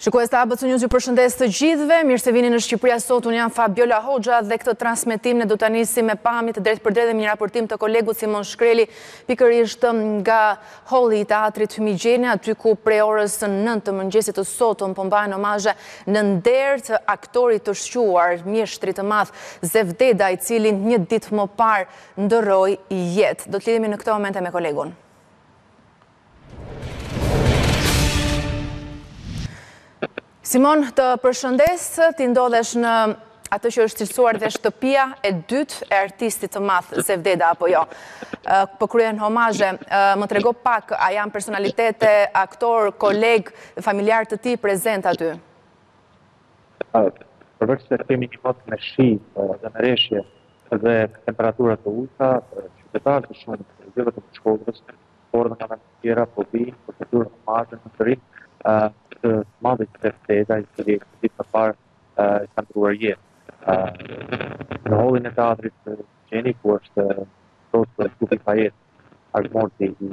Shikues të ABC News ju përshëndes të gjithëve, mirë se vini në Shqipëria sot, unë jam Fabiola Hoxha dhe këtë transmetim ne do ta nisim me pamje të drejtë për drejtë me një raportim të kolegut Simon Shkreli, pikërisht nga holli i teatrit Fëmijgjeni, aty ku prej orës 9 të mëngjesit të sotëm po mbahen omazhe në nder të aktorit të shquar, mjeshtrit të madh Zevdeda, i cili një ditë më parë ndërroi jetë. Do të lidhemi në këtë moment me kolegun. Simon, të përshëndes, ti ndodhesh në atë që është cilësuar dhe shtëpia e dytë e artistit të madh Zevdeda, apo jo? Po kryen homazhe, më trego pak, a janë personalitete, aktor, koleg, familjar të tij prezent aty? Përveç se kemi një mot me shi dhe me reshje dhe temperatura të ulta, qytetarë të shumë të vetëm të Shkodrës, por edhe nga tjera po vinë për të dhënë homazhe në të rinj të madhe që Zevdeda, i cili ditë më parë ka ndruar jetë. Në hollin e teatrit Fëmijgjeni, ku është sot Tupi Fajet, argëmorti i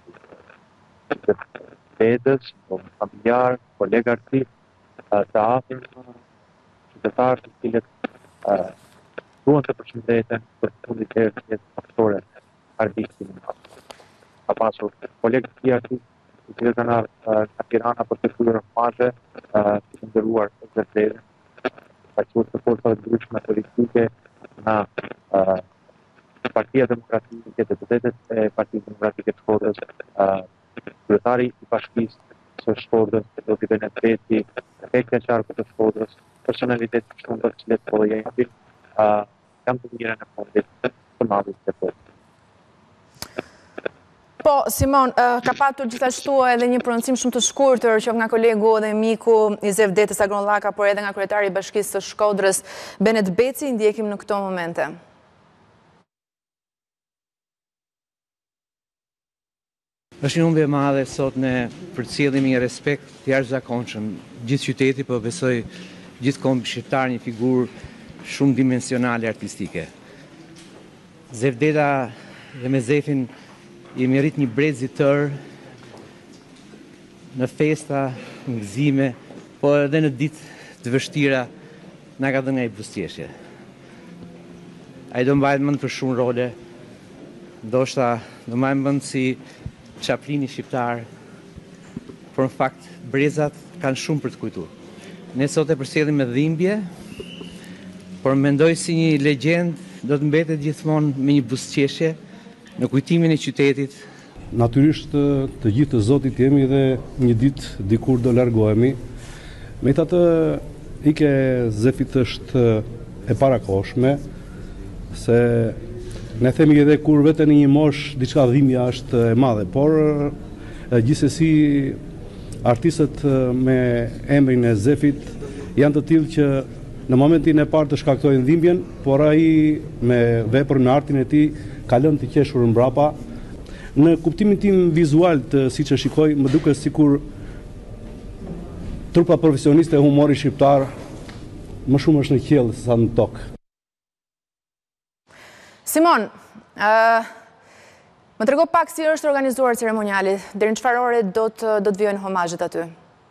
Zevdedës, familjar, kolega artist, të afërm, qytetarë të cilët duan të përshëndeten për fundit e jetës aktore artistin. Ka pasur kolegë të tjerë artistë të cilët kanë ardhur nga Tirana për të kryer homazhe të nderuar Zevdedën, bashkuar të forcave të ndryshme politike nga Partia Demokratike të Zevdedës e Partia Demokratike të Shkodrës, kryetari i bashkisë së Shkodrës, Zoti Benedeti, prefekti i qarkut të Shkodrës, personalitetë të shumta të cilët po japin jam të mirën e fundit të madhit të Zevdedës. Po, Simon, ka patur gjithashtu edhe një prononcim shumë të shkurtër që nga kolegu dhe miku i Zevdetës Agron Llaka, por edhe nga kryetari i Bashkisë së Shkodrës, Benet Beci, ndjekim në këto momente. Është një humbje e madhe sot ne përcjellim një respekt të jashtëzakonshëm gjithë qyteti, po besoj gjithkombë shqiptar, një figurë shumë dimensionale artistike. Zevdeda dhe me Zefin jemi rrit një brezi tërë në festa, në gëzime, po edhe në ditë të vështira na ka dhënë ai buzëqeshje. Ai do mbahet mend për shumë role, ndoshta do mbahet mend si Chaplini shqiptar, por në fakt brezat kanë shumë për të kujtuar. Ne sot e përsëllim me dhimbje, por mendoj si një legjend do të mbetet gjithmonë me një buzëqeshje në kujtimin e qytetit. Natyrisht të gjithë të Zotit jemi dhe një ditë dikur do largohemi. Megjithatë, ike Zefit është e parakohshme, se ne themi edhe kur vete në një mosh diçka dhimbja është e madhe, por gjithsesi artistët me emrin e Zefit janë të tillë që në momentin e parë të shkaktojnë dhimbjen, por ai me veprën, me artin e tij ka lënë të qeshur mbrapa. Në kuptimin tim vizual të siç e shikoj, më duket sikur trupa profesioniste e humorit shqiptar më shumë është në qiell se sa në tokë. Simon, më trego pak si është organizuar ceremoniali, deri në çfarë ore do të vijojnë homazhet aty?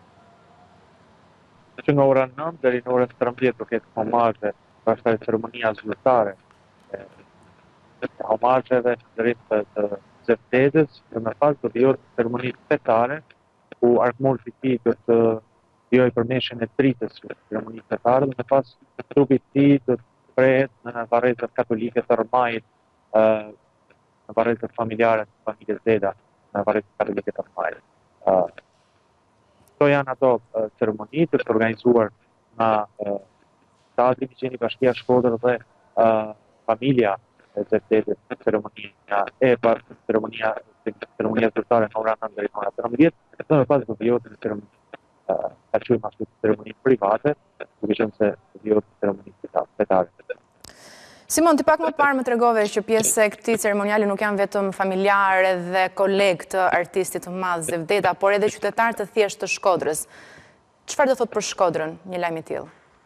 Që nga ora 9 deri në orën 13 do ketë homazhe, pastaj ceremonia zyrtare e homazheve drejt të Zevdedës, dhe më pas do të jetë ceremoni fetare, ku argëmorti i tij do të vijojë për meshën e tritës së ceremonisë fetare, dhe më pas trupi i tij do të prehet në varrezat katolike të Rmajit, në varrezat familjare të familjes Zeda, në varrezat katolike të Rmajit. Këto janë ato ceremoni të organizuar nga Teatri Fëmijgjeni, Bashkia Shkodër dhe familja e Zevdedës, ceremonia zyrtare në ora 9 deri në ora 13, dhe më pas do të jetë ceremoni private, duke qenë se do të jetë ceremoni fetare. Simon, ti pak më parë më tregove që pjesë e këtij ceremoniali nuk janë vetëm familjarë dhe kolegë të artistit të madh Zevdeda, por edhe qytetarë të thjeshtë të Shkodrës. Çfarë do thotë për Shkodrën një lajm i tillë?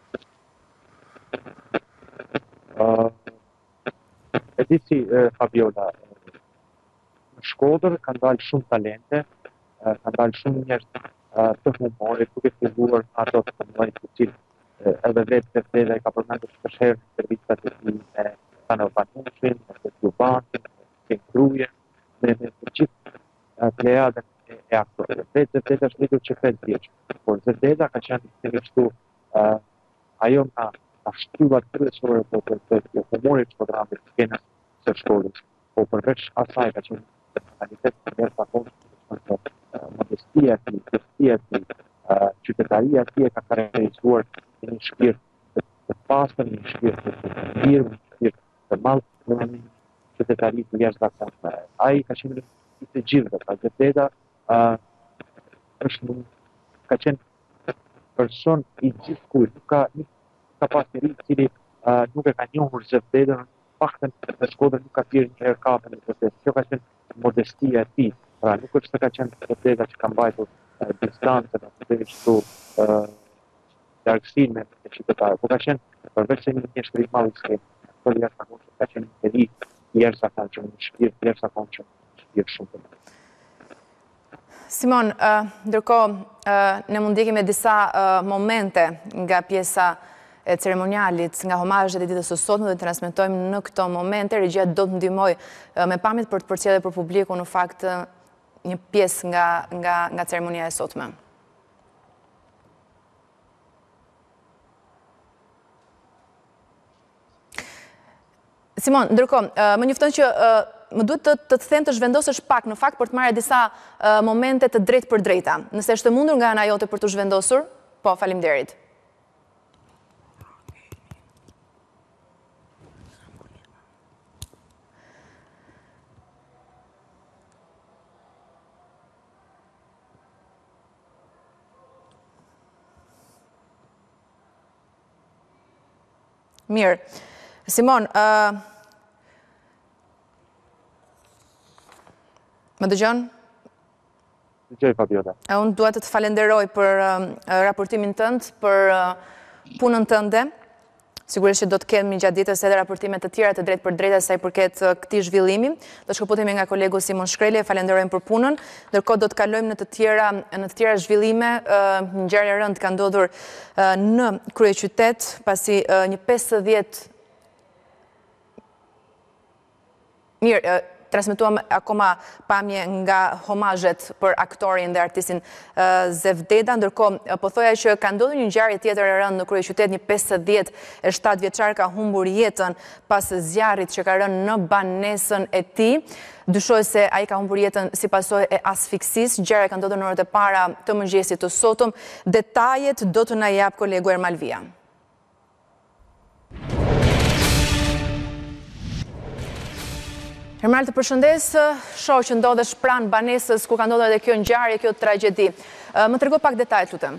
E di si Fabiola, në Shkodër kanë dalë shumë talente, kanë dalë shumë njerëz të humorit, duke filluar ato të mëdhenj të cilë edhe vetë Zefdeda ka përmendur shpesh në intervistat e tij me Tano Panushin, me Gjubanin, me Grujen, me të gjithë plejadën e aktorëve. Vetë Zefdeda është rritur që 5 vjeç, por Zefdeda ka qenë një kështu ajo nga shtyllat kryesore të humorit që programit të skenës së shkollës. Po përveç asaj ka qenë personalitet të jashtëzakonshëm, modestia e tij, qytetaria e tij e ka karakterizuar një shpirt të pastër, një shpirt të mirë, një shpirt të madh, një qytetari të jashtëzakonshme. Ai ka qenë i të gjithëve, pra Zefdeda ka qenë person i gjithkujt, nuk ka pas njeri i cili nuk e ka njohur Zefdedën, paktën në Shkodër nuk ka thirrë një herë kapën e Zefdedës. Kjo ka qenë modestia e tij. Pra nuk është se ka qenë Zefdeda që ka mbajtur distancën apo kështu largësinë me qytetarët, por ka qenë përveç se një mjeshtër i madh i skenës, por jashtëzakonshëm ka qenë një njeri i jashtëzakonshëm, një shpirt i jashtëzakonshëm, një shpirt shumë të mirë. Simon, ndërkohë ne mund ndjekim disa momente nga pjesa e ceremonialit, nga homazhet e ditës së sotme, dhe të transmetojmë në këto momente. Regjia do të ndihmojë me pamjet për të përcjellë për publiku në fakt një pjesë nga ceremonia e sotme. Simon, ndërkohë, më njofton që më duhet të them të zhvendosësh pak në fakt për të marrë disa momente të drejtë për drejta. Nëse është mundur nga ana jote për të zhvendosur, po, faleminderit. Mirë. Simon, më dëgjon? Dëgjoj, Fabiola. Unë dua të të falenderoj për raportimin tënd, për punën tënde. Sigurisht që do të kemi gjatë ditës edhe raportime të tjera të drejtë për drejta sa i përket këtij zhvillimi. Do të shkëputemi nga kolegu Simon Shkreli, e falenderojmë për punën. Ndërkohë do të kalojmë në të tjera zhvillime. Një ngjarje e rëndë ka ndodhur në kryeqytet, pasi një 50 Mirë, transmetuam akoma pamje nga homazhet për aktorin dhe artistin Zefdeda, ndërkohë po thoja që ka ndodhur një ngjarje tjetër e rëndë në kryeqytet, një 57 vjeçar ka humbur jetën pas zjarrit që ka rënë në banesën e tij. Dyshohet se ai ka humbur jetën si pasojë e asfiksisë. Ngjarja ka ndodhur në orët e para të mëngjesit të sotëm. Detajet do të na jap kolegu Ermal Via. Ermal, të përshëndes, shoh që ndodhesh pranë banesës ku ka ndodhur edhe kjo ngjarje, kjo tragjedi. Më trego pak detajet, lutem.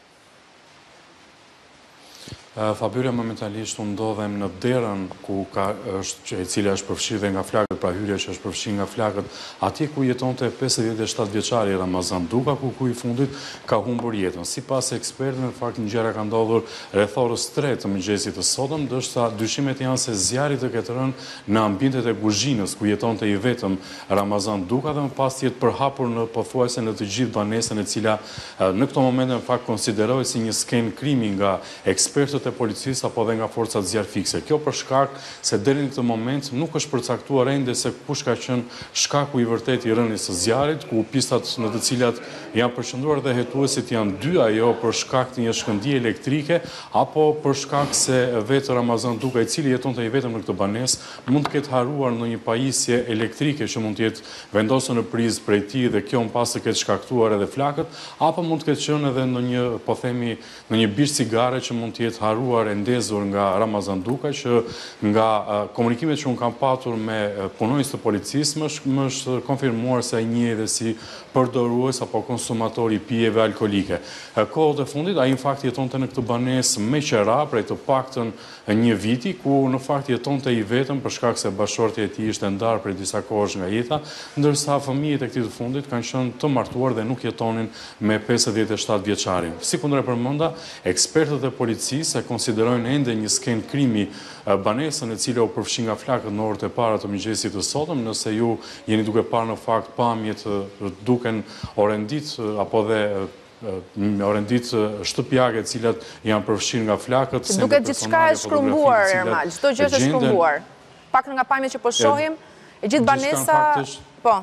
Fabiola, momentalisht unë ndodhem në derën e cila është përfshirë nga flakët, pra hyrja që është përfshirë nga flakët, atje ku jetonte 57 vjeçari Ramazan Duka, ku i fundit ka humbur jetën. Sipas ekspertëve, në fakt ngjarja ka ndodhur rreth orës 3 të mëngjesit të sotëm, ndërsa dyshimet janë se zjarri të ketë rënë në ambientet e kuzhinës ku jetonte i vetëm Ramazan Duka, dhe më pas jetë përhapur në pothuajse në të gjithë banesën, e cila në këto momente në fakt konsiderohet si një skenë krimi nga ekspertët e policisë apo dhe nga forcat zjarr fikse. Kjo për shkak se deri në këtë moment nuk është përcaktuar ende se kush ka qenë shkaku i vërtet i rënies së zjarrit, ku pistat në të cilat janë përqendruar dhe hetuesit janë dy, ajo për shkak të një shkëndije elektrike apo për shkak se vetë Ramazan Duka, i cili jetonte i vetëm në këtë banesë, mund të ketë haruar në një pajisje elektrike që mund të jetë vendosur në prizë prej tij dhe kjo më pas të ketë shkaktuar edhe flakët, apo mund të ketë qenë edhe në një, po themi, në një bish cigare që mund të jetë haruar e ndezur nga Ramazan Duka, që nga komunikimet që unë kam patur me punonjës të policisë më është konfirmuar se ai njihet edhe si përdorues apo konsumator i pijeve alkolike. Kohët e fundit ai në fakt jetonte në këtë banesë me qera prej të paktën një viti, ku në fakt jetonte i vetëm për shkak se bashortja e tij ishte ndarë prej disa kohësh nga jeta, ndërsa fëmijët e këtij të fundit kanë qenë të martuar dhe nuk jetonin me 57 vjeçarin. Sikundër e përmenda, ekspertët e policisë e konsiderojnë ende një skenë krimi banesën e cila u përfshi nga flakët në orët e para të mëngjesit të sotëm. Nëse ju jeni duke parë në fakt pamjet duken orendit apo dhe rendit shtëpiake cilat janë përfshirë nga flakët. Duket gjithçka e shkrumbuar, Ermal, çdo gjë është e shkrumbuar. Pak nga pamjet që po shohim, e gjithë banesa, po.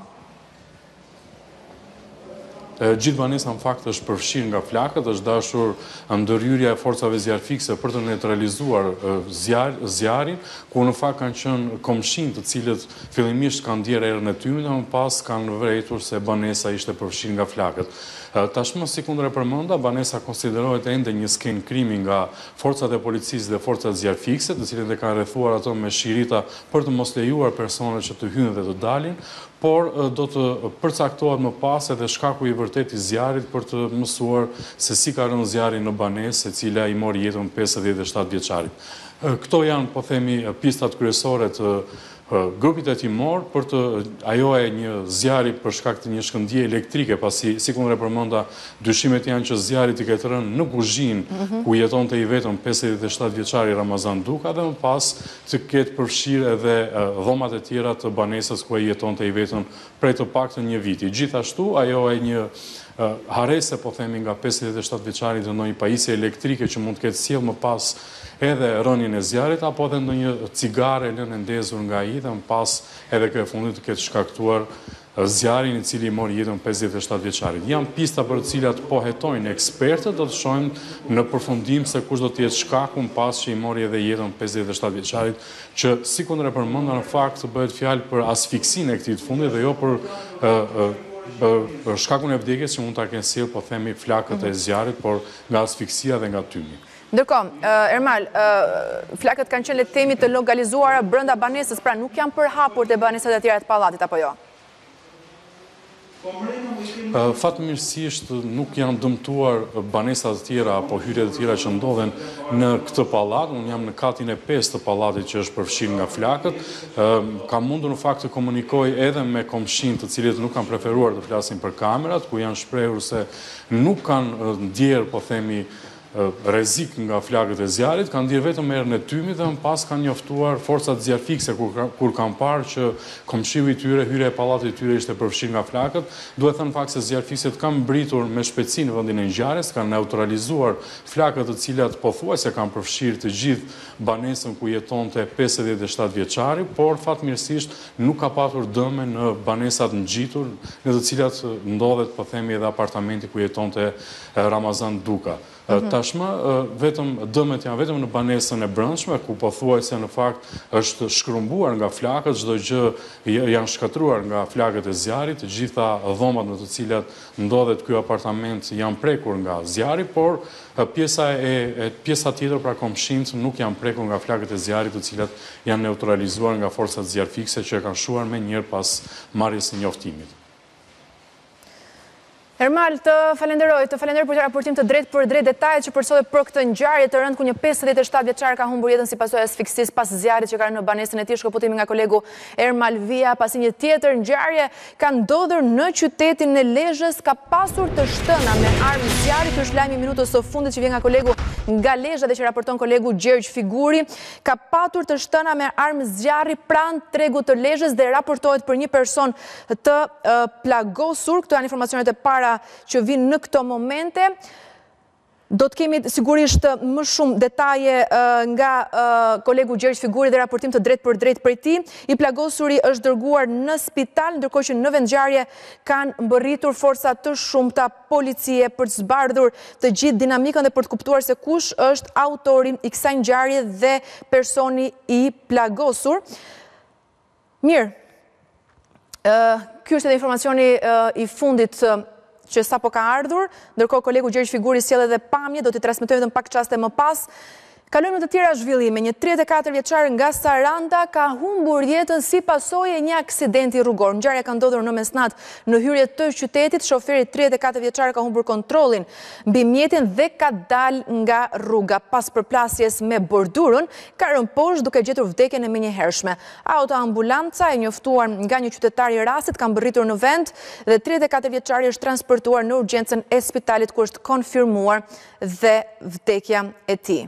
Gjithë banesa në fakt është përfshirë nga flakët, është dashur ndërhyrja e forcave zjarfikse për të neutralizuar zjarin, ku në fakt kanë qenë komshin të cilët fillimisht kanë ndjerë erën e tymit dhe më pas kanë vërejtur se banesa ishte përfshirë nga flakët. Tashmë, si kundër e përmenda, banesa konsiderohet ende një skenë krimi nga forcat e policisë dhe forcat zjarfikse, të cilët e kanë rrethuar ato me shirita për të mos lejuar personat që të hyjnë dhe të dalin, por do të përcaktohet më pas edhe shkaku i vërtet i zjarit për të mësuar se si ka rënë zjari në banesë, e cila i mori jetën 57 vjeçarit. Këto janë, po themi, pistat kryesore të grupit e timor, për të ajo e një zjari për shkak të një shkëndije elektrike, pasi, si kundër e përmenda, dyshimet janë që zjarit i ketë rënë në kuzhinë ku jeton të i vetëm 57 vjeçari Ramazan Duka, dhe më pas të ketë përfshirë edhe dhomat e tjera të banesës ku e jeton të i vetëm prej të paktën një viti. Gjithashtu, ajo e një harese, po themi, nga 57 vjeçari dhe ndonjë pajisje elektrike që mund të ketë sjellë më pas edhe rënien e zjarit, apo edhe ndonjë cigare lënë ndezur nga ai dhe më pas edhe kjo e fundit të ketë shkaktuar zjarin i cili mori jetën 57 vjeçarit. Janë pista për të cilat po hetojnë ekspertët, do të shohim në përfundim se kush do të jetë shkaku më pas që i mori edhe jetën 57 vjeçarit, që si kundër e përmenda në fakt bëhet fjalë për asfiksinë e këtij të fundit dhe jo për shkakun e vdekjes që mund ta kenë sjellë, po themi, flakët e zjarit, por nga asfiksia dhe nga tymi. Ndërkohë, Ermal, flakët kanë qenë, le të themi, të lokalizuara brenda banesës, pra nuk janë përhapur te banesat e tjera të pallatit apo jo? Fatmirësisht nuk janë dëmtuar banesat të tjera apo hyrjet të tjera që ndodhen në këtë pallat. Unë jam në katin e 5 të pallatit që është përfshirë nga flakët. Kam mundur në fakt të komunikoj edhe me komshin të cilët nuk kanë preferuar të flasin për kamerat, ku janë shprehur se nuk kanë ndjerë, po themi, rrezik nga flakët e zjarit, kanë ndjerë vetëm erën e tymit dhe më pas kanë njoftuar forcat zjarfikse kur kanë parë që komshiu i tyre, hyrja e pallatit tyre ishte përfshirë nga flakët. Duhet thënë fakt se zjarfikset kanë mbritur me shpejtësi në vendin e ngjarjes, kanë neutralizuar flakët të cilat pothuajse kanë përfshirë të gjithë banesën ku jetonte 57 vjeçari, por fatmirësisht nuk ka patur dëme në banesat ngjitur, në të cilat ndodhet, po themi, edhe apartamenti ku jetonte Ramazan Duka. Tashmë, dëmet janë vetëm në banesën e brendshme, ku pothuajse në fakt është shkrumbuar nga flakët, çdo gjë janë shkatruar nga flakët e zjarit, të gjitha dhomat në të cilat ndodhet ky apartament janë prekur nga zjari, por pjesa tjetër, pra komshinët, nuk janë prekur nga flakët e zjarit, të cilat janë neutralizuar nga forcat zjarfikse që e kanë shuar me njëherë pas marrjes së njoftimit. Ermal, të falenderoj për të raportim të drejt për drejt detajet që përsoi për këtë ngjarje të rëndë ku një 57 vjeçar ka humbur jetën si pasojë e asfiksis pas zjarit që ka rënë në banesën e tij. Shkëputimi nga kolegu Ermal Via. Pasi një tjetër ngjarje ka ndodhur në qytetin e Lezhës, ka pasur të shtëna me armë zjarri. Ky është lajmi i minutës së fundit që vjen nga kolegu nga Lezhë dhe që raporton kolegu Gjergj Figuri. Ka patur të shtëna me armë zjarri pranë tregut të Lezhës dhe raportohet për një person të plagosur. Këto janë informacionet e para që vinë në këto momente. Do të kemi sigurisht më shumë detaje nga kolegu Gjergj Figuri dhe raportim të drejt për drejt prej tij. I plagosuri është dërguar në spital, ndërkohë që në vendngjarje kanë mbërritur forca të shumta policie për të zbardhur të gjithë dinamikën dhe për të kuptuar se kush është autori i kësaj ngjarje dhe personi i plagosur. Mirë. Ky është edhe informacioni i fundit që sa po ka ardhur, ndërkohë kolegu Gjergj Figuri sjell edhe pamje, do t'i transmetojmë edhe pak çaste më pas. Kalojmë në të tjera zhvillime. Një 34 vjeçar nga Saranda ka humbur jetën si pasojë e një aksidenti rrugor. Ngjarja ka ndodhur në mesnat në hyrje të qytetit. Shoferi 34 vjeçar ka humbur kontrollin mbi mjetin dhe ka dalë nga rruga. Pas përplasjes me bordurën, ka rënë poshtë duke gjetur vdekjen e menjëhershme. Autoambulanca e njoftuar nga një qytetar i rastit ka mbërritur në vend dhe 34 vjeçari është transportuar në urgjencën e spitalit ku është konfirmuar dhe vdekja e tij.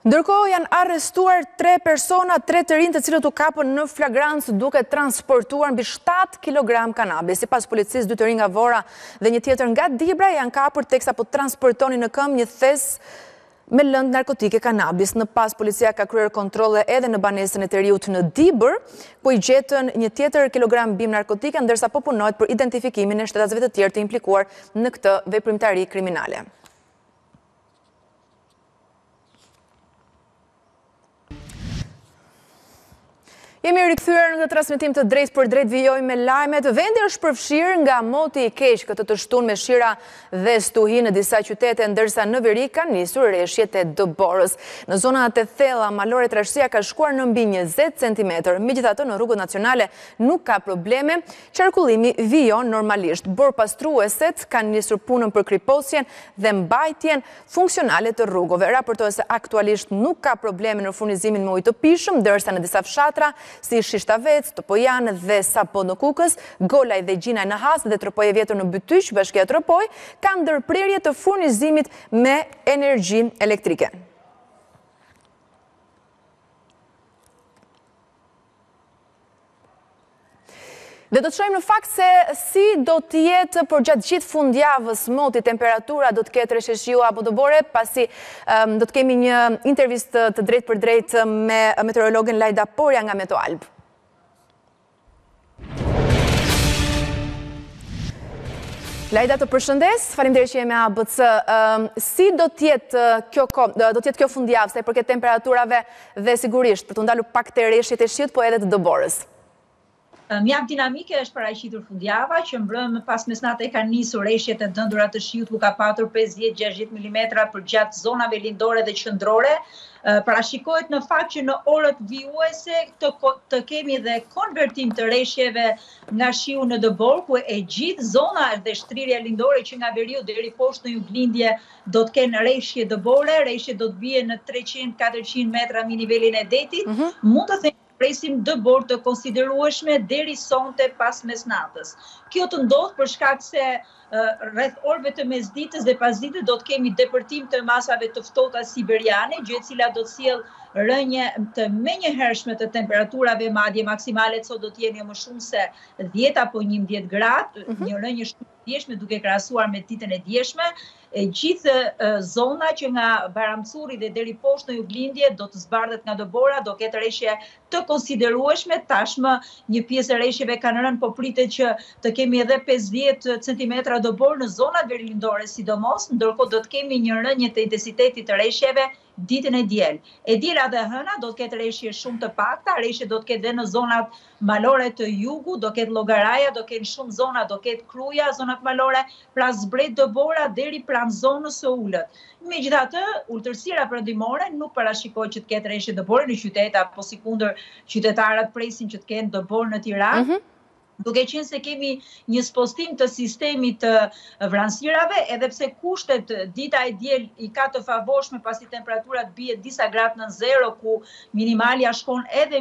Ndërkohë janë arrestuar 3 persona, 3 të rinj të cilët u kapën në flagrancë duke transportuar mbi 7 kg kanabis. Sipas policisë, 2 të rinj nga Vora dhe një tjetër nga Dibra janë kapur teksa po transportonin në këmbë një thes me lëndë narkotike kanabis. Në pas, policia ka kryer kontrolle edhe në banesën e të riut në Dibër, ku i gjetën një tjetër kilogram bim narkotike, ndërsa po punohet për identifikimin e shtetazëve të tjerë të implikuar në këtë veprimtari kriminale. Jemi rikthyer në këtë transmetim të drejt për drejt, vijoj me lajmet. Vendi është përfshirë nga moti i keq këtë të shtunë me shira dhe stuhi në disa qytete, ndërsa në veri kanë nisur rreshjet e Dëborës. Në zonat e thella malore trashësia ka shkuar në mbi 20 cm. Megjithatë, në rrugët nacionale nuk ka probleme, qarkullimi vijon normalisht. Borpastrueset kanë nisur punën për kriposjen dhe mbajtjen funksionale të rrugëve. Raportohet se aktualisht nuk ka probleme në furnizimin me ujë të pishëm, ndërsa në disa fshatra si Shishtavec, Topojan dhe Sapo në Kukës, Golaj dhe Gjinaj në Has dhe Tropoje Vjetër në Bytyq, bashkia Tropoj, kanë ndërprerje të furnizimit me energji elektrike. Dhe do të shojmë në fakt se si do të jetë për gjatë gjithë fundjavës moti, temperatura do të ketë resheshju apo Dëbore, pasi do të kemi një intervistë të drejt për drejt me meteorologën Lajda Porja nga Meteoalb. Lajda, të përshëndes, faleminderit që jemi me ABC. Si do të jetë kjo fundjavë, sa i përket temperaturave dhe sigurisht për të ndalur pak të rreshjet e shiut, po edhe të Dëborës? Mjaft dinamike është paraqitur fundjava, që mbrëmë pas mesnatë kanë nisur rreshjet e dëndura të shiut, ku ka patur 50-60 mm për gjatë zonave lindore dhe qendrore. Parashikohet në fakt që në orët vijuese të kemi dhe konvertim të rreshjeve nga shiu në Dëborë, ku e gjithë zona dhe shtrirja lindore që nga veriu deri poshtë në juglindje do të kenë rreshje Dëbore, rreshje do të bie në 300-400 metra mbi nivelin e detit. Mund të themi presim Dëborë të konsiderueshme deri sonte pas mesnatës. Kjo të ndodh për shkak se rreth orëve të mesditës dhe pasdites do të kemi depërtim të masave të ftohta siberiane, gjë e cila do të sjellë rënje të menjëhershme të temperaturave, madje maksimale sot do të jenë më shumë se 10 apo 11 gradë, një rënje shumë e djeshme duke krahasuar me ditën e djeshme. Gjithë zona që nga Baramcuri dhe deri poshtë në juglindje do të zbardhet nga Dëbora, do ketë rreshje të konsiderueshme. Tashmë një pjesë e rreshjeve kanë rënë, po pritet që të kemi edhe 50 cm Dëborë në zonat verilindore sidomos, ndërkohë do të kemi një rënje të intensitetit të rreshjeve ditën e diel. E diela dhe hëna do të ketë rreshje shumë të pakta, rreshje do të ketë dhe në zonat malore të jugu, do ketë Llogaraja, do ketë shumë zona, do ketë Kruja, zonat malore, pra zbret Dëbora deri pranë zonës së ulët. Megjithatë, ultërsira perëndimore nuk parashikohet që të ketë rreshje Dëbore në qytet, apo sikundër qytetarët presin që të kenë Dëborë në Tiranë. Duke qenë se kemi një spostim të sistemit të vranësirave, edhe pse kushtet dita e diel i ka të favorshme pasi temperaturat bie disa gradë në zero, ku minimalja shkon edhe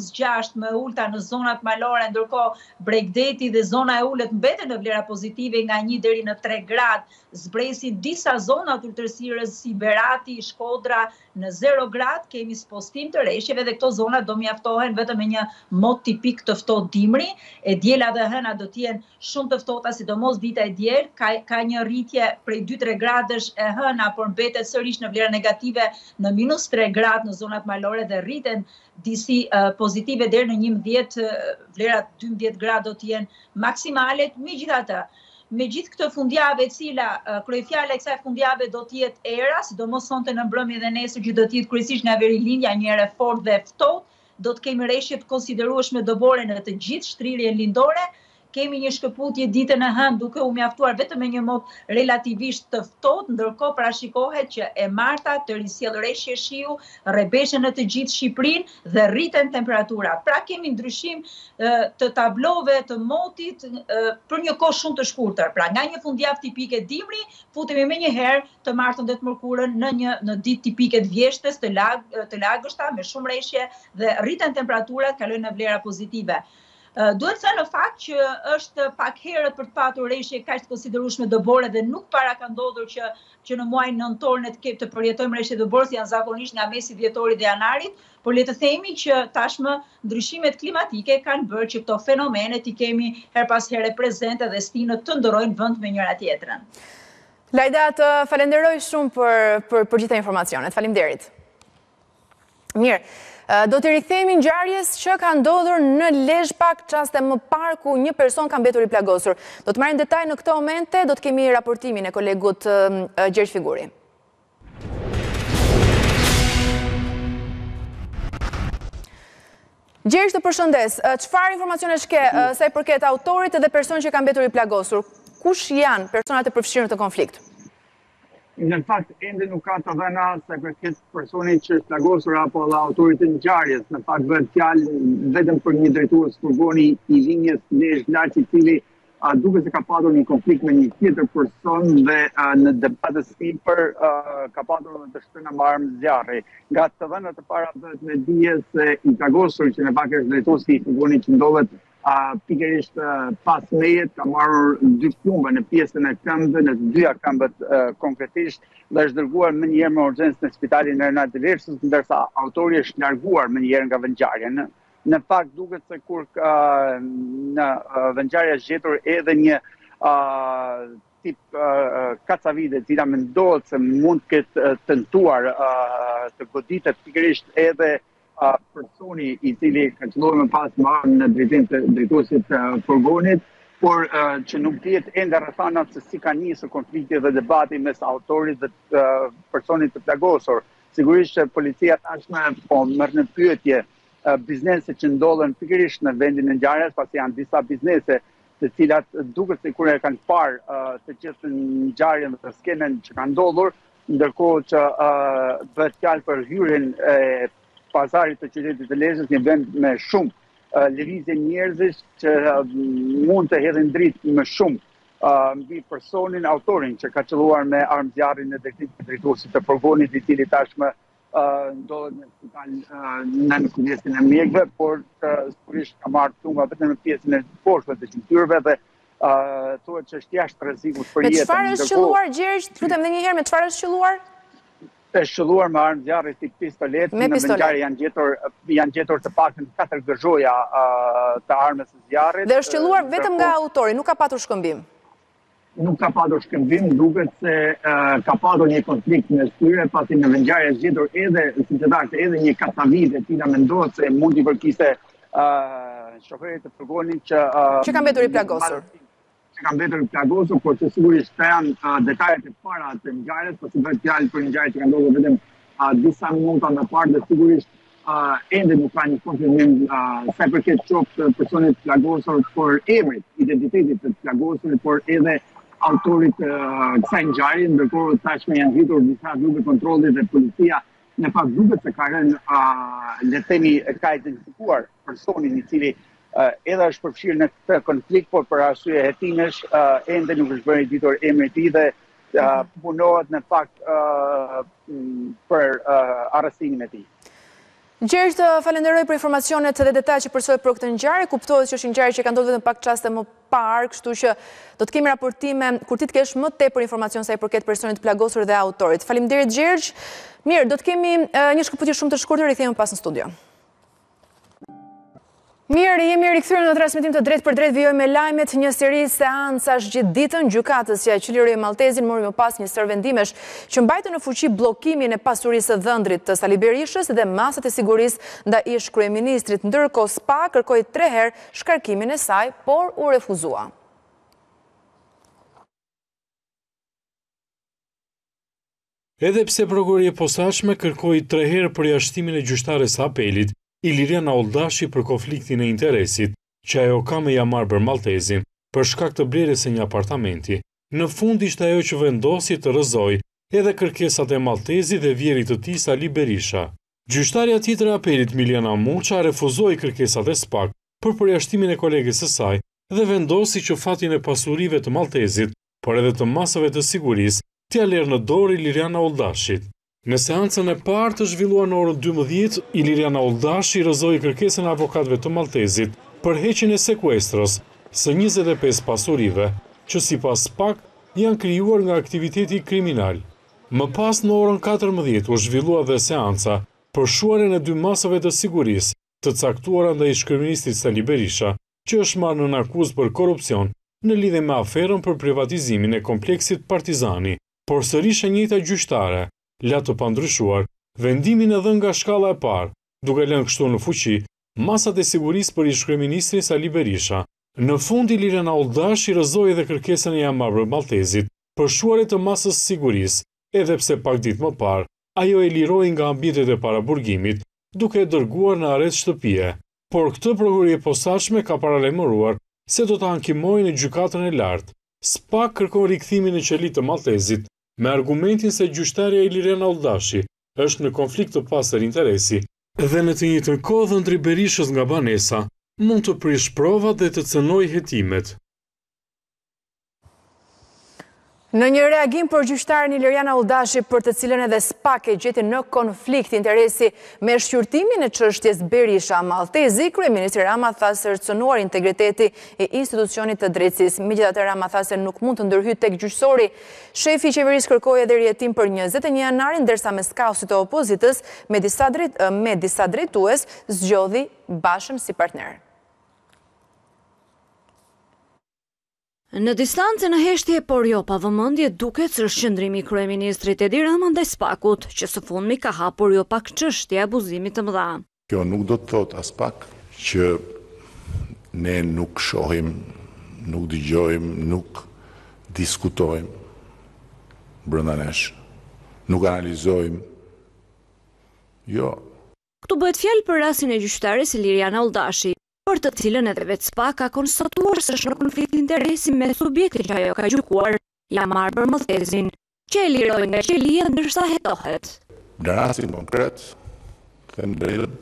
-6 më ulta në zonat malore, ndërkohë Bregdeti dhe zona e ulët mbeten në vlera pozitive nga 1 deri në 3 gradë, zbresin disa zonat ultërsirës si Berati, Shkodra në 0 gradë, kemi spostim të rreshjeve dhe këto zona do mjaftohen vetëm me një mod tipik të ftohtë dimri. Diela dhe hëna do të jenë shumë të ftohta, sidomos dita e diel, ka një rritje prej 2-3 gradësh e hëna, por mbetet sërish në vlera negative në -3 gradë në zonat malore dhe rriten disi pozitive deri në 11, vlera 12 gradë do të jenë maksimalet. Megjithatë, me gjithë këtë fundjavë e cila kryefjala e kësaj fundjave do të jetë era, sidomos sonte në mbrëmje dhe nesër që do të jetë kryesisht nga verilindja, një erë fort dhe ftohtë, do të kemi rreshje të konsiderueshme Dëbore në të gjithë shtrirjen lindore. Kemi një shkëputje ditën e hënë duke u mjaftuar vetëm me një mod relativisht të ftohtë, ndërkohë parashikohet që e marta të risjell rreshje shiu, rrebeshe në të gjithë Shqipërinë dhe rriten temperaturat. Pra kemi ndryshim të tablove të motit për një kohë shumë të shkurtër. Pra nga një fundjavë tipike dimri, futemi menjëherë të martën dhe të mërkurën në ditë tipike të vjeshtes, të lagështa me shumë rreshje dhe rriten temperaturat, kalojnë në vlera pozitive. Duhet thënë në fakt që është pak herët për të patur rreshje kaq të konsiderueshme dëbore dhe nuk para ka ndodhur që në muajin nëntor ne të përjetojmë rreshje dëborës, janë zakonisht nga mesi dhjetorit dhe janarit, por le të themi që tashmë ndryshimet klimatike kanë bërë që këto fenomene t'i kemi her pas here prezente dhe stinët të ndërojnë vend me njëra tjetrën. Lajda, të falenderoj shumë për gjitha informacionet. Faleminderit. Mirë. Do të rikthehemi ngjarjes që ka ndodhur në Lezhë pak çaste më parë ku një person ka mbetur i plagosur. Do të marrim detaj në këto momente, do të kemi raportimin e kolegut Gjergj Figuri. Gjergj, të përshëndes. Çfarë informacionesh ke sa i përket autorit dhe personit që ka mbetur i plagosur? Kush janë personat e përfshirë në këtë konflikt? Në fakt, ende nuk ka të dhëna se përket personit që është plagosur apo dhe autorit të ngjarjes. Në fakt bëhet fjalë vetëm për një drejtues furgoni i linjës Lezhë-Laçi, i cili duket se ka pasur një konflikt me një tjetër person dhe në debatës sipër ka pasur të shtëna me armë zjarri. Nga të dhënat e para bëhet me dije se i plagosur që në fakt është drejtuesi i furgonit që ndodhet pikërisht pas mejet, ka marrur 2 plumba në pjesën e këmbëve, në të dyja këmbët konkretisht, dhe është dërguar më njëherë me urgjencë në spitalin Ernad Lezhës, ndërsa autori është larguar më njëherë nga vendngjarja. Në fakt duket se kur në vendngjarja është gjetur edhe një tip kacavide, cila mendohet se mund të ketë tentuar të goditet pikërisht edhe personi i cili ka qëlluar më pas marrë në drejtim të drejtuesit të furgonit, por që nuk dihet ende rrethanat se si ka nisur konflikti dhe debati mes autorit dhe personit të plagosur. Sigurisht që policia tashmë po merr në pyetje biznese që ndodhen pikërisht në vendin e ngjarjes, pasi janë disa biznese të cilat duket se kur e kanë parë të gjithë ngjarjen dhe skenën që ka ndodhur, ndërkohë që bëhet fjalë për hyrjen e pazarit të qytetit të Lezhës, një vend me shumë lëvizje njerëzish që mund të hedhin dritë më shumë mbi personin, autorin që ka qëlluar me armë zjarri në drejtim të drejtuesit të furgonit, i cili tashmë ndodhet në spital në kujdesin e mjekëve, por sigurisht ka marrë plumba vetëm në pjesën e poshtme të qytetyrëve dhe thuhet që është jashtë rrezikut për jetën. Me çfarë është qelluar, Gjergj? Lutem edhe një herë, me çfarë është qelluar? Është shëlluar me armë zjarri tip pistolet. Në vendngjarje janë gjetur të paktën 4 gëzhoja të armës së zjarrit. Dhe është qelluar vetëm nga autori, nuk ka patur shkëmbim. Nuk ka patur shkëmbim, duket se ka patur një konflikt mes tyre, pasi në vendngjarje është gjetur edhe, si të thashë, edhe një katavide, cila mendohet se mund t'i përkiste shoferit të furgonit që ka mbetur i plagosur. Që ka mbetur i plagosur, por që sigurisht të janë detajet e para të ngjarjes, pasi bëhet fjalë për një ngjarje që ka ndodhur vetëm disa minuta më parë dhe sigurisht ende nuk ka një konfirmim sa i përket qoftë personit plagosur, por emrit, identitetit të plagosurit, por edhe autorit kësaj ngjarje, ndërkohë tashmë janë ngritur disa grupe kontrolli dhe policia në fakt duket se ka rënë le të themi ka identifikuar personin i cili edhe është përfshirë në këtë konflikt, por për arsye hetimesh ende nuk është bërë ditur emri i tij dhe punohet në fakt për arrestimin e tij. Gjergj, të falenderoj për informacionet dhe detaj që përsojt për këtë ngjarje. Kuptohet që është ngjarje që ka ndodhur vetëm pak çaste më parë, kështu që do të kemi raportime kur ti të kesh më tepër informacion sa i përket personit plagosur dhe autorit. Faleminderit Gjergj. Mirë, do të kemi një shkëputje shumë të shkurtër, rikthehemi pas në studio. Mirë, jemi rikthyer në transmetim të drejt për drejt, vijojmë me lajmet një seri seancash gjithë ditën. Gjykatësja që liroi Maltezin mori më pas një sër vendimesh që mbajtën në fuqi bllokimin e pasurisë së dhëndrit të Sali Berishës dhe masat e sigurisë ndaj ish kryeministrit. Ndërkohë SPA kërkoi 3 herë shkarkimin e saj, por u refuzua. Edhe pse prokuroria e posaçme kërkoi 3 herë përjashtimin e gjyqtares së apelit, Iliriana Oldashi për konfliktin e interesit që ajo ka me Jamar Bermaltezin për shkak të blerjes së një apartamenti, në fund ishte ajo që vendosi të rrëzoj edhe kërkesat e Maltezit dhe vjerit të tij Sali Berisha. Gjyqtarja tjetër e apelit Miliana Muça refuzoi kërkesat e SPAK për përjashtimin e koleges së saj dhe vendosi që fatin e pasurive të Maltezit, por edhe të masave të sigurisë, t'ia lërë në dorë Iliriana Oldashit. Në seancën e parë të zhvilluar në orën 12, Iliriana Oldashi rrëzoi kërkesën e avokatëve të Maltezit për heqjen e sekuestrës së 25 pasurive, që sipas SPAK janë krijuar nga aktiviteti kriminal. Më pas në orën 14 u zhvillua dhe seanca për shuarjen e 2 masave të sigurisë të caktuara ndaj ish-kryeministit Sali Berisha, që është marrë në akuzë për korrupsion në lidhje me aferën për privatizimin e kompleksit Partizani, por sërish e njëjta gjyqtare la të pandryshuar vendimin e dhënë nga shkalla e parë, duke lënë kështu në fuqi masat e sigurisë për ish-kryeministrin Sali Berisha. Në fund Iliriana Oldashi rrëzoi edhe kërkesën e Jamarbër Maltezit për shuarje të masës sigurisë, edhe pse pak ditë më parë ajo e liroi nga ambientet e paraburgimit, duke e dërguar në arrest shtëpie. Por këtë prokurori e posaçme ka paralajmëruar se do të ankimojë në gjykatën e lartë. SPAK kërkon rikthimin në qelit të Maltezit me argumentin se gjyqtarja Iliriana Oldashi është në konflikt të pastër interesi dhe në të njëjtën kohë dhëndri Berishës nga banesa mund të prish provat dhe të cënojë hetimet. Në një reagim për gjyqtarin Iliriana Oldashi, për të cilën edhe SPAK e gjeti në konflikt interesi me shqyrtimin e çështjes Berisha Maltezi, kryeministri Rama tha se është cënuar integriteti i institucionit të drejtësisë. Megjithatë, Rama tha se nuk mund të ndërhyjë tek gjyqësori. Shefi i qeverisë kërkoi edhe rihetim për 21 janarin, ndërsa mes kaosit të opozitës me disa drejtues zgjodhi Bashën si partner. Në distancë në heshtje, por jo pa vëmendje, duket se është qëndrimi i kryeministrit Edi Rama ndaj SPAK-ut, që së fundmi ka hapur jo pak çështje abuzimit të mëdha. Kjo nuk do të thotë as pak që ne nuk shohim, nuk dëgjojmë, nuk diskutojmë brenda nesh, nuk analizojmë. Jo. Këtu bëhet fjalë për rastin e gjyqtares Iliriana Oldashi, për të cilën edhe vetë SPAK ka konstatuar se është në konflikt interesi me subjektin që ajo ka gjykuar, Jamarbër Maltezin, që e liroi nga qelia ndërsa hetohet. Në rastin konkret, them drejtën,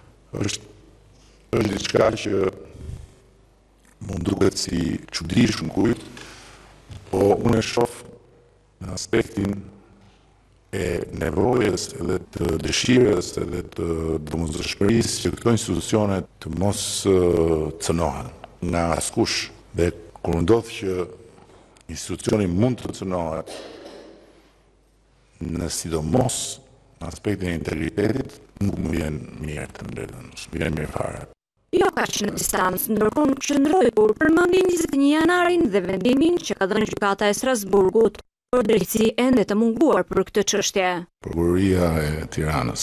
është diçka që mund duket si çuditshëm kujt, po unë e shoh në aspektin e nevojës edhe të dëshirës edhe të domosdoshmërisë që këto institucione të mos cënohen nga askush. Dhe kur ndodh që institucioni mund të cënohet në sidomos në aspektin e integritetit, nuk më vjen mirë të mbledhen, nuk më vjen mirë fare. Jo kaq në distancë, ndërkohë nuk qëndroi kur përmendi 21 janarin dhe vendimin që ka dhënë gjykata e Strasburgut për drejtësi ende të munguar për këtë çështje. Prokuroria e Tiranës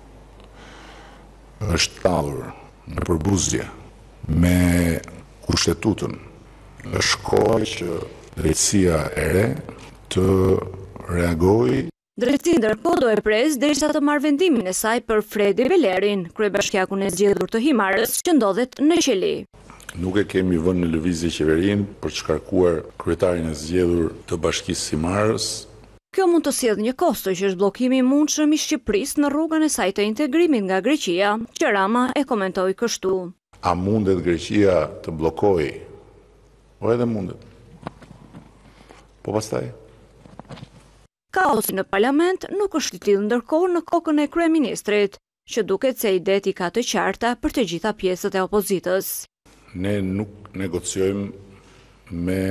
është tallur në përbuzje me kushtetutën. Është kohë që drejtësia e re të reagojë. Drejtësia ndërkohë do e pres derisa të marrë vendimin e saj për Fredi Belerin, kryebashkiakun e zgjedhur të Himarës, që ndodhet në qeli. Nuk e kemi vënë në lëvizje qeverinë për të shkarkuar kryetarin e zgjedhur të Bashkisë Himarës. Kjo mund të sjellë një kosto që është bllokimi i mundshëm i Shqipërisë në rrugën e saj të integrimit nga Greqia, që Rama e komentoi kështu. A mundet Greqia të bllokojë? Po edhe mundet. Po pastaj Kaosi në parlament nuk është i tillë ndërkohë në kokën e kryeministrit, që duket se idet i ka të qarta për të gjitha pjesët e opozitës. Ne nuk negociojmë me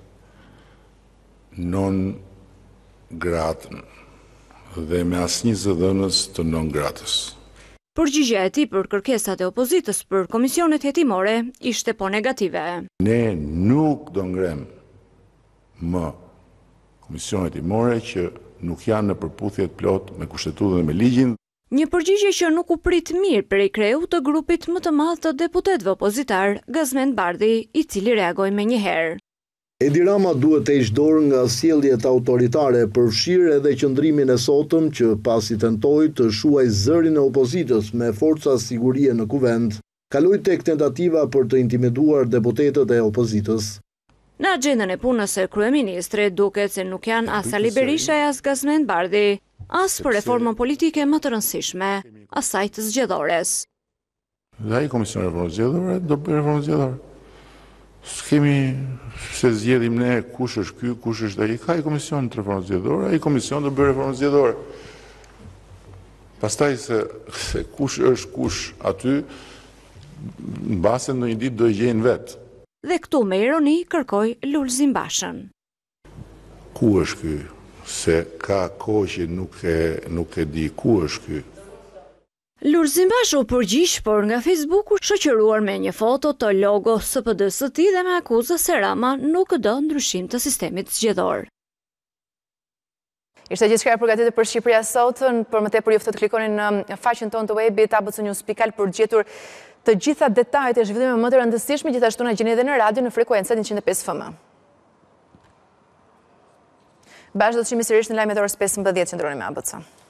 non-gratën dhe me asnjë zëdhënës të non-gratës. Përgjigjja e tij për kërkesat e opozitës për komisionet hetimore ishte po negative. Ne nuk do ngrem më komisionet hetimore që nuk janë në përputhje plot me kushtetutën dhe me ligjin. Një përgjigje që nuk u prit mirë prej kreu të grupit më të madh të deputetëve opozitar, Gazmend Bardhi, i cili reagoi menjëherë. Edi Rama duhet të heqë dorë nga sjelljet autoritare, përfshirë edhe qëndrimin e sotëm që pasi tentoi të shuajë zërin e opozitës me forca sigurie në kuvend, kaloi tek tentativa për të intimiduar deputetët e opozitës. Në agjendën e punës së kryeministrit duket se nuk janë as Sali Berisha e as Gazmend Bardhi, as për reformën politike më të rëndësishme, asaj të zgjedhores. Dhe ai komisioni i reformës zgjedhore do bëjë reformën zgjedhore. S'kemi se zgjedhim ne kush është ky, kush është ai. Ka i komision të reformës zgjedhore, ai komision do bëjë reformën zgjedhore. Pastaj se kush është kush aty në base në një ditë do i gjenë vetë. Dhe këtu me ironi kërkoi Lulzim Bashën. Ku është ky? Se ka kohë që nuk e di ku është ky. Lulzim Bashë u përgjigj, por nga Facebooku shoqëruar me një foto të logo SPD-s së tij dhe me akuzë se Rama nuk do ndryshim të sistemit zgjedhor. Ishte gjithçka e përgatitur për Shqipëria sotën, për më tepër ju ftoj të klikoni në faqen tonë të webit abcnews.al për gjetur të gjitha detajet e zhvillimeve më të rëndësishme, gjithashtu na gjeni edhe në radio në frekuencën 105 FM. Bashkë do të shihemi sërish në lajmet orës 15, qëndroni me ABC.